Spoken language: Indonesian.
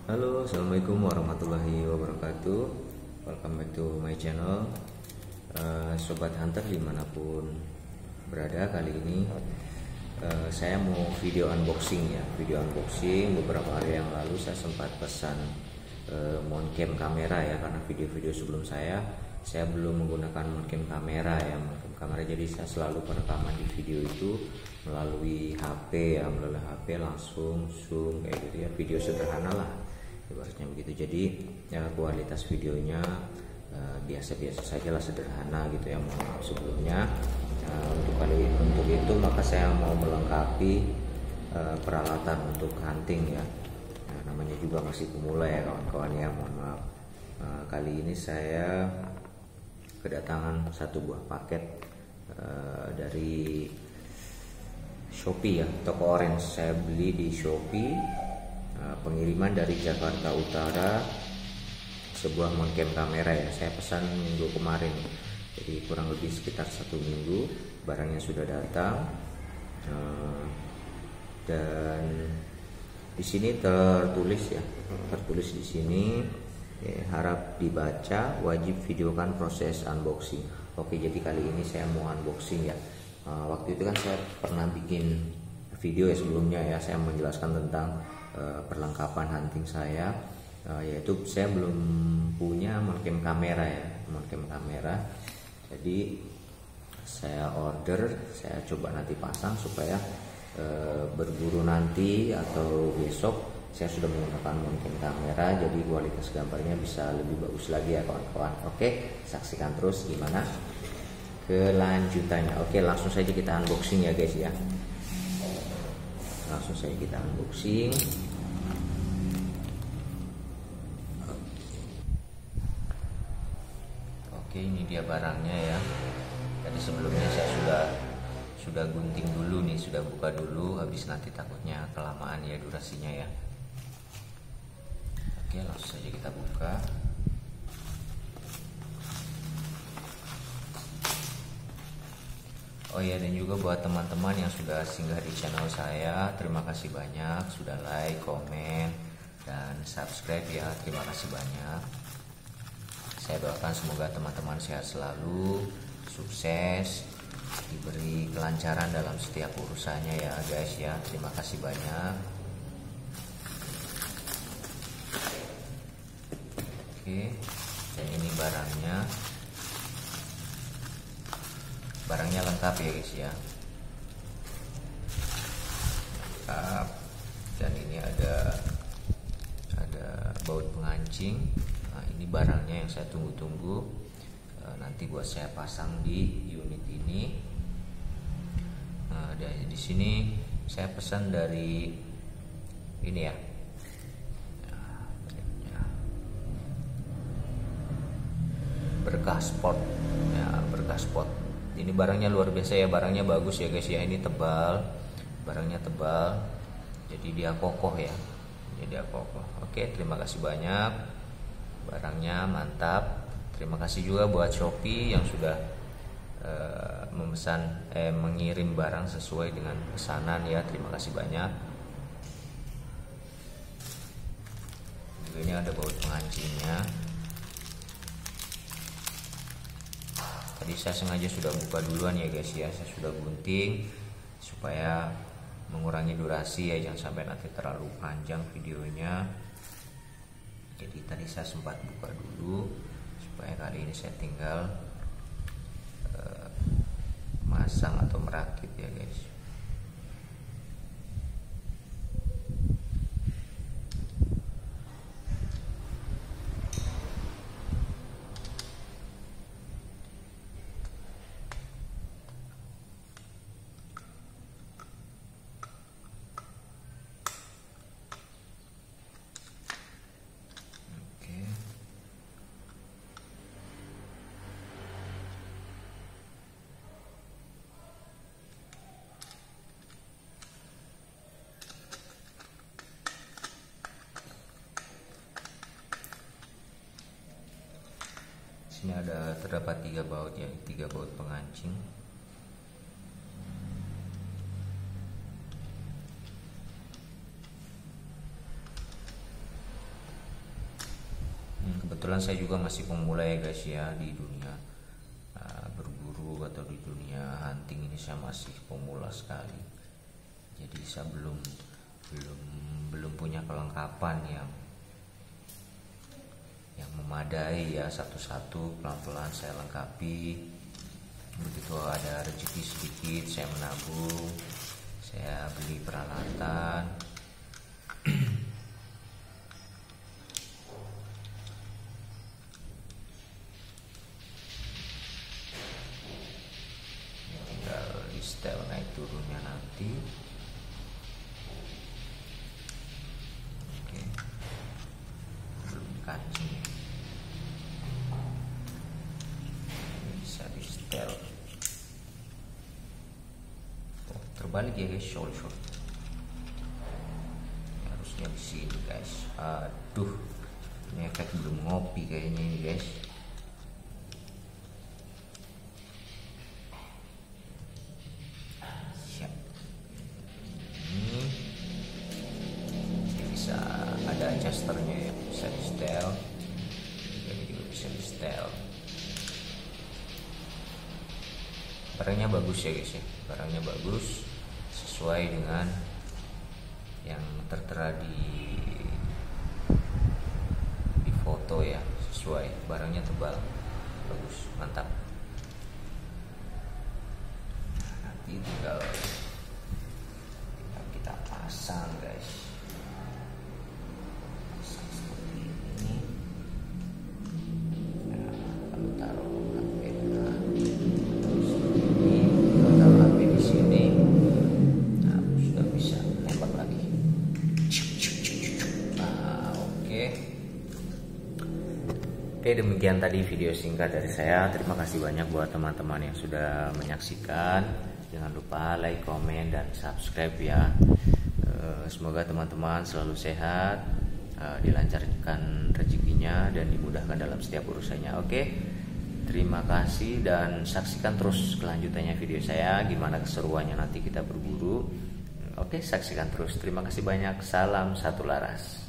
Halo, assalamualaikum warahmatullahi wabarakatuh. Welcome back to my channel, Sobat Hunter dimanapun berada. Kali ini saya mau video unboxing ya. Video unboxing beberapa hari yang lalu saya sempat pesan mount cam kamera ya, karena video-video sebelum saya belum menggunakan mount cam kamera ya, mount cam kamera. Jadi saya selalu perekaman di video itu melalui HP ya, melalui HP langsung zoom kayak gitu ya, video sederhana lah ibaratnya begitu. Jadi ya kualitas videonya biasa-biasa saja lah, sederhana gitu ya. Mohon maaf sebelumnya. Untuk itu maka saya mau melengkapi peralatan untuk hunting ya. Namanya juga masih pemula ya kawan-kawan ya, mohon maaf. Kali ini saya kedatangan satu buah paket dari Shopee ya, toko orange. Saya beli di Shopee, pengiriman dari Jakarta Utara, sebuah mount cam kamera ya. Saya pesan minggu kemarin, jadi kurang lebih sekitar 1 minggu barangnya sudah datang. Dan di sini tertulis di sini ya, harap dibaca, wajib videokan proses unboxing. Oke, jadi kali ini saya mau unboxing ya. Waktu itu kan saya pernah bikin video ya sebelumnya ya, saya menjelaskan tentang perlengkapan hunting saya, yaitu saya belum punya mount cam kamera ya, mount cam kamera. Jadi saya order, saya coba nanti pasang supaya berburu nanti atau besok saya sudah menggunakan mount cam kamera, jadi kualitas gambarnya bisa lebih bagus lagi ya kawan-kawan. Oke, saksikan terus gimana kelanjutannya. Oke, langsung saja kita unboxing ya guys ya. Langsung saja kita unboxing. Oke, ini dia barangnya ya. Tadi sebelumnya saya sudah gunting dulu nih, sudah buka dulu, habis nanti takutnya kelamaan ya durasinya ya. Oke, langsung saja kita buka. Oh ya, dan juga buat teman-teman yang sudah singgah di channel saya, terima kasih banyak sudah like, komen, dan subscribe ya. Terima kasih banyak. Saya doakan semoga teman-teman sehat selalu, sukses, diberi kelancaran dalam setiap urusannya ya guys ya. Terima kasih banyak. Oke, dan ini barangnya lengkap ya guys ya, lengkap. Dan ini ada baut pengancing. Nah, ini barangnya yang saya tunggu-tunggu, nanti buat saya pasang di unit ini. Nah, di sini saya pesan dari ini ya, Berkah Sport ya, Berkah Sport. Ini barangnya luar biasa ya, barangnya bagus ya guys ya. Ini tebal, barangnya tebal, jadi dia kokoh ya, jadi dia kokoh. Oke, terima kasih banyak, barangnya mantap. Terima kasih juga buat Shopee yang sudah mengirim barang sesuai dengan pesanan ya. Terima kasih banyak. Juga ini ada baut pengancingnya. Tadi saya sengaja sudah buka duluan ya guys ya, saya sudah gunting supaya mengurangi durasi ya, jangan sampai nanti terlalu panjang videonya. Jadi tadi saya sempat buka dulu supaya kali ini saya tinggal masang atau merakit ya guys. Sini terdapat 3 baut ya, 3 baut pengancing. kebetulan saya juga masih pemula ya guys ya, di dunia berburu atau di dunia hunting ini saya masih pemula sekali. Jadi saya belum punya kelengkapan yang memadai ya. Satu-satu pelan-pelan saya lengkapi. Begitu ada rezeki sedikit saya menabung, saya beli peralatan. Tinggal di setel naik turunnya nanti. Oke, belum kancing, bisa di setel. Terbalik ya guys, short harusnya di sini guys. Aduh, ini efek belum ngopi kayaknya ini guys. Siap. Ini bisa ada adjusternya ya, bisa di setel. Ini juga bisa di setel. Barangnya bagus ya guys ya, barangnya bagus, sesuai dengan yang tertera di foto ya, sesuai, barangnya tebal, bagus, mantap. Nanti tinggal kita pasang guys, pasang seperti ini. Nah, lalu taruh HP di sini. Nah, sudah bisa tembak lagi. Nah, oke, demikian tadi video singkat dari saya. Terima kasih banyak buat teman-teman yang sudah menyaksikan. Jangan lupa like, komen, dan subscribe ya. Semoga teman-teman selalu sehat, dilancarkan rezekinya, dan dimudahkan dalam setiap urusannya. Oke, terima kasih, dan saksikan terus kelanjutannya video saya, gimana keseruannya nanti kita berburu. Oke, saksikan terus. Terima kasih banyak. Salam satu laras.